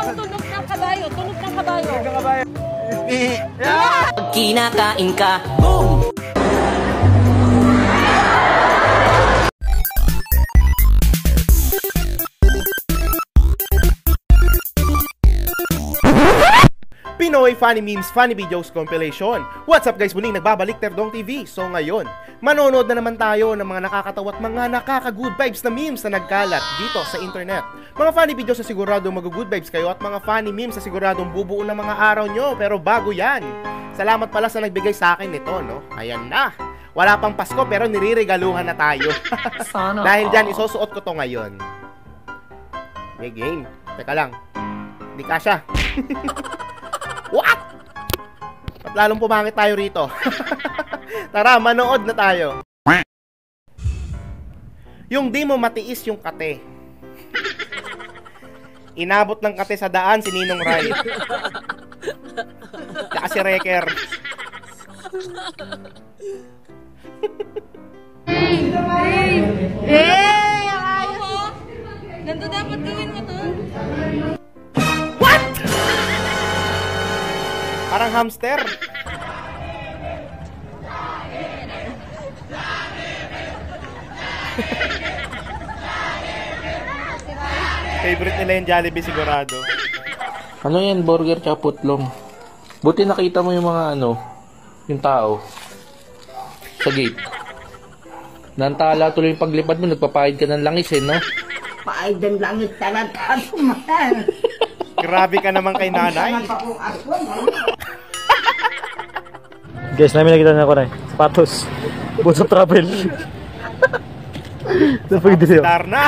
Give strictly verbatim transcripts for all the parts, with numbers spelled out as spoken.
tunog ng kabayo, tunog ng kabayo. Tunog ng kabayo. Yeah! Kinakain ka, boom! Pinoy Funny Memes Funny Videos Compilation. What's up guys? Muling nagbabalik Terdong T V. So ngayon, manonood na naman tayo ng mga nakakatawa at mga nakaka-good vibes na memes na nagkalat dito sa internet. Mga funny videos na siguradong mag-good vibes kayo at mga funny memes na siguradong bubuo ng mga araw nyo. Pero bago yan, salamat pala sa nagbigay sa akin nito, no? Ayan na. Wala pang Pasko pero niriregaluhan na tayo. Dahil dyan, isusuot ko to ngayon. May game. Teka lang. Hindi kasya. What? At lalong pumangit tayo rito. Tara, manood na tayo. Yung di mo matiis yung kate. Inabot ng kate sa daan si Ninong Ray. Tsaka si Reker. Hey! Hey! Hey! Ayaw mo? Ganito dapat gawin mo to? Parang hamster. Favorite nila yung Jollibee sigurado. Ano yan? Burger tsaka putlong. Buti nakita mo yung mga ano, yung tao sa gate. Nantala tuloy yung paglipad mo, nagpapahid ka ng langis eh, no? Pahid ng langis talaga man. Grabe ka naman kay nanay. Guys, namin nakita na ako na sapatos. Buat sa travel. Sapatos star na.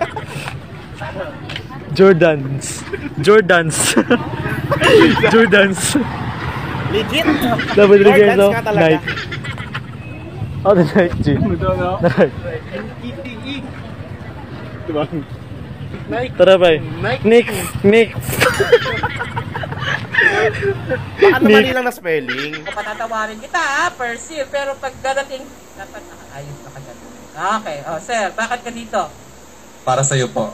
Jordans. Jordans. Jordans. Legit. Dapat rin guys, Jordans no? nga talaga. Night. Oh, the night, G. Night. Tara ba eh. Nick. Nick. Baka naman lang na spelling. Patatawarin kita ha, Percy. Pero pag dadating, dapat nakaayos na kagad. Okay, oh sir, bakit ka dito? Para sa'yo po.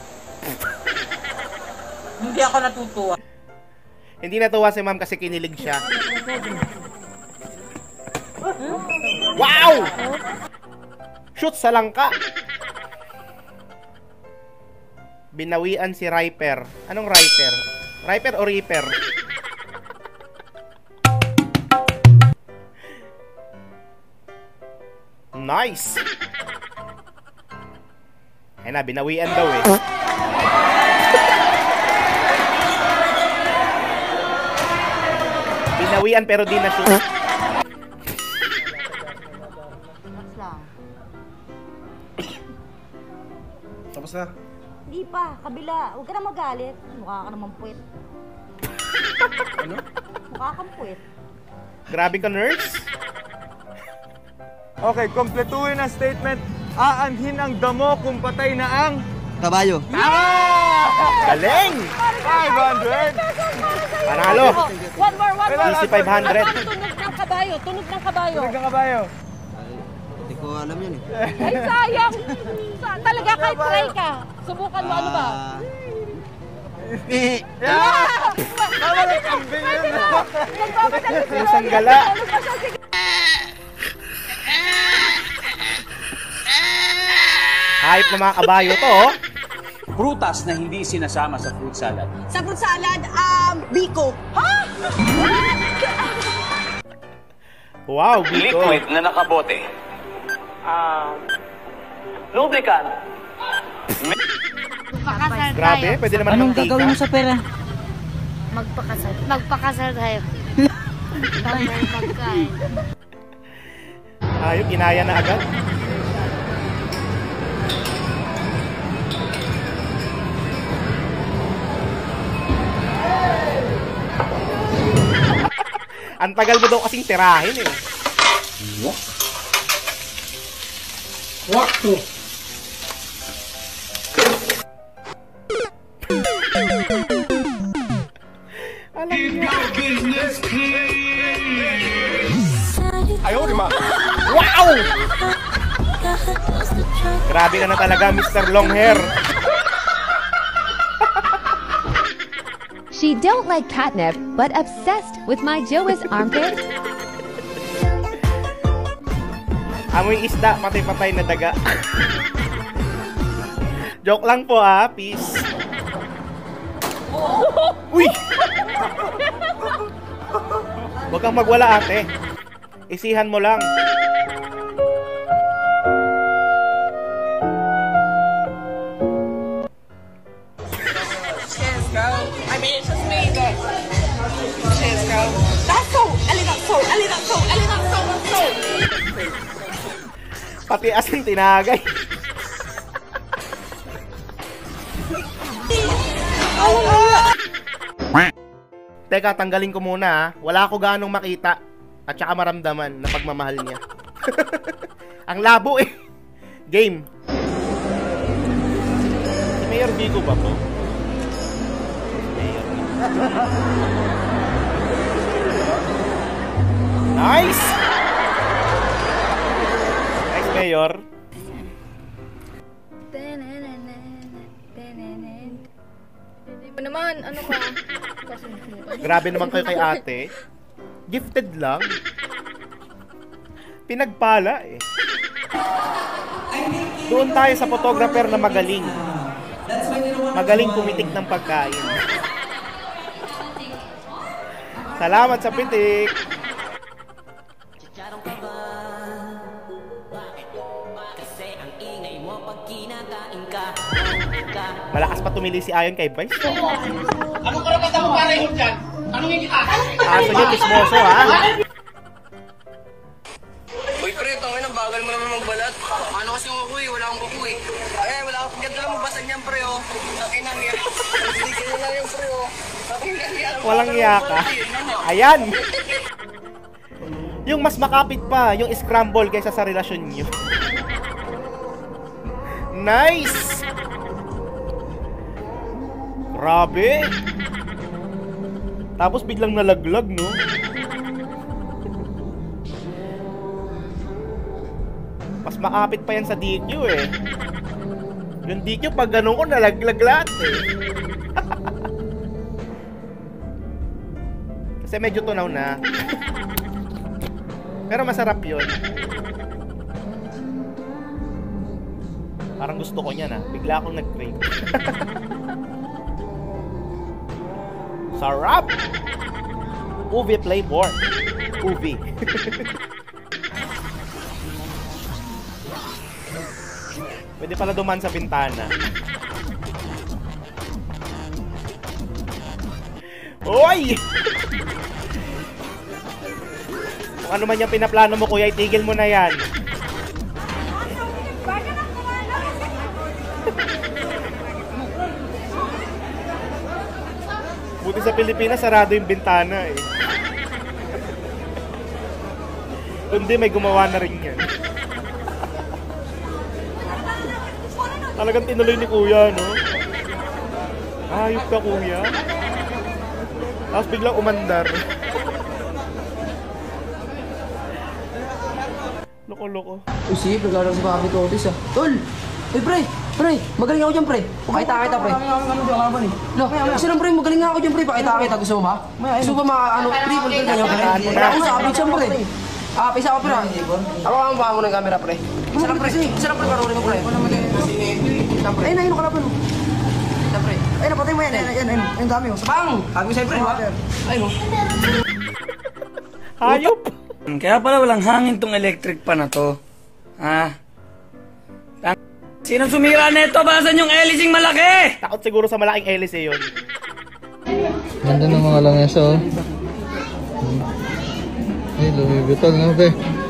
Hindi ako natutuwa. Hindi natuwa si ma'am kasi kinilig siya. Wow! Shoot sa langka. Binawian si Riper. Anong Riper? Riper o Reaper? Nice! Ay na, binawian daw eh. Binawian pero di na shoot. Tapos na. Hindi pa, kabila. Huwag ka na magalit. Mukha ka naman puwet. Ano? Mukha kang puwet. Grabe ka, nurse. Okay, kompletuhin ang statement. Aanhin ang damo kung patay na ang Kabayo. Galing! five hundred! Panalo! One more, one more. Easy five hundred. Ang tunog ng kabayo, tunog ng kabayo. Tunog ng kabayo. Hindi ko alam yun eh. Ay, sayang. Sa- Talaga kahit try ka. Subukan mo, ano ba? Eh, Tama na kambing yun. Yung sanggala. Hype na mga kabayo to, oh. Prutas na hindi sinasama sa fruit salad. Sa fruit salad, um, biko. Ha? Wow, Biko. Liquid na nakabote. Ah, lubricant. Magpakasal Grabe, pwede naman anong mantika. gagawin mo sa pera? Magpakasal. Magpakasal tayo. Magkain. Ayun, kinaya na agad. Ang tagal mo daw kasing tirahin eh. What? What to? Alam niya. Ayaw, di ma. Wow! Grabe ka na talaga, Mister Long Hair. She don't like catnip, but obsessed with my Joey's armpit. Amoy isda, patay-patay na daga. Joke lang po ah, peace. Uy! Huwag kang magwala ate. Isihan mo lang. Let's go. I mean, it's just me, but let's go. That's so. Alin ang so. Alin ang so. Alin ang so. Ang so. Pati asin tinagay. Teka, tanggalin ko muna ha. Wala ako ganong makita at saka maramdaman na pagmamahal niya. Ang labo eh. Game. Si Mayor Vico ba to? Mayor. Nice! Nice, Mayor. Hindi mo naman, ano ka? Grabe naman kayo kay ate. Gifted lang. Pinagpala eh. Doon tayo sa photographer na magaling. Magaling pumitik ng pagkain. Salamat sa pitik. Malakas pa tumili si Ayon kay Vice. Anong karapatan mo para yun dyan? Tanungin kita. Aso niya, kismoso ha. Uy pre, tangin ang bagal mo naman magbalat. Ano kasi yung kukuy? Wala akong kukuy. Ay, wala akong ganda lang magbasag niyan pre oh. Tangin ang yan. Hindi ka lang yung pre oh. Tangin ang yan. Walang iya ka. Ayan. Yung mas makapit pa, yung scramble kaysa sa relasyon niyo. Nice! Grabe! Tapos biglang nalaglag, no? Mas makapit pa yan sa D Q eh. Yung D Q pag ganun ko nalaglag lahat eh. Kasi medyo tunaw na. Pero masarap yun. Parang gusto ko niyan ah. Bigla akong nag-crave. Sarap! Ubi flavor. Ubi. Pwede pala duman sa bintana. Oy! Kung ano man yung pinaplano mo, kuya, itigil mo na yan. Buti sa Pilipinas, sarado yung bintana eh. Kundi may gumawa na rin yan. Talagang tinuloy ni kuya, no? Ayop ka, kuya. Tapos biglang umandar. Loko-loko. Uy, sige, naglalaro si Papi Totis ah. Tol! Uy, pre! Pre! Magaling ako dyan, pre! Pakita kita, pre! No, kasi lang, pre, magaling ako dyan, pre! Pakita kita, gusto mo ba? Gusto mo ba mga, ano, triple kill ganyan, pre? Ako sa kapit siya, pre! Ah, pisa ako, pre! Ako ang baha mo ng camera, pre! Isa lang, pre! Isa lang, pre! Parurin mo, pre! Ay, nahin ko na pa, no? Isa, pre! Ay, napatay mo yan! Yan, yan, yan! Yung dami, oh! Sabang! Sabi ko sa'yo, pre, ba? Ay, no? Hayop! Kaya pala walang hangin tong electric pa na to. Ha? Sino sumira nito? Basan yung hélicing malaki? Takot siguro sa malaking hélice yun. Ganda ng mga lamesa oh. Ay, lumibitol na be.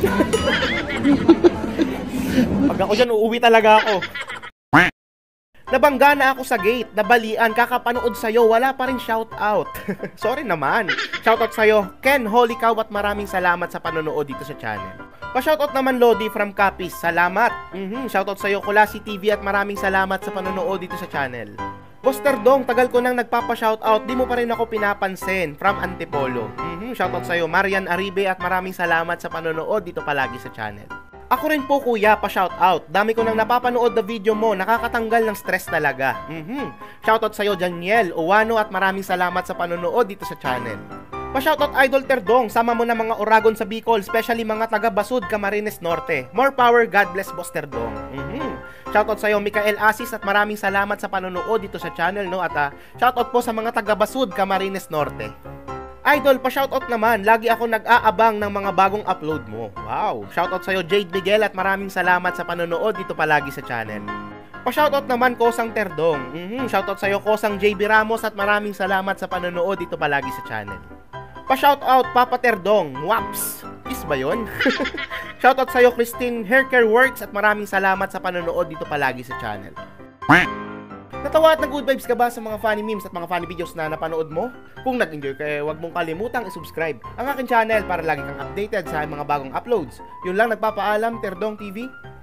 Pag ako dyan, uuwi talaga ako. Nabangga na ako sa gate, nabalian, kakapanood sa'yo, wala pa rin shoutout. Sorry naman. Shoutout sa'yo, Ken, holy cow, at maraming salamat sa panonood dito sa channel. Pa-shoutout naman Lodi from Capiz, salamat. Mm-hmm. Shoutout sa'yo, Kulasi T V, at maraming salamat sa panonood dito sa channel. Poster Dong, tagal ko nang nagpapa-shoutout, di mo pa rin ako pinapansin, from Antipolo. Mm-hmm. Shoutout sa'yo, Marian Aribe, at maraming salamat sa panonood dito palagi sa channel. Ako rin po kuya, pa-shoutout. Dami ko nang napapanood na video mo, nakakatanggal ng stress talaga. Mhm. Shoutout sa'yo Daniel, Owano at maraming salamat sa panonood dito sa channel. Pa-shoutout Idol Terdong, sama mo na mga Oragon sa Bicol, especially mga taga Basud, Camarines Norte. More power, God bless Boss Terdong. Mhm. Shoutout sa'yo Mikael Asis at maraming salamat sa panonood dito sa channel, no? At uh, shoutout po sa mga taga Basud, Camarines Norte. Idol, pa-shoutout naman. Lagi ako nag-aabang ng mga bagong upload mo. Wow! Shoutout sa'yo Jade Miguel at maraming salamat sa panonood dito palagi sa channel. Pa-shoutout naman Kosang Terdong. Mm-hmm. Shoutout sa'yo Kosang J B Ramos at maraming salamat sa panonood dito palagi sa channel. Pa-shoutout Papa Terdong. Waps! Is ba yun? Shoutout sa'yo Christine Haircare Works at maraming salamat sa panonood dito palagi sa channel. Natawa at nag-good vibes ka ba sa mga funny memes at mga funny videos na napanood mo? Kung nag-enjoy ka, eh, huwag mong kalimutang i-subscribe ang aking channel para lagi kang updated sa mga bagong uploads. Yun lang, nagpapaalam, Terdong T V.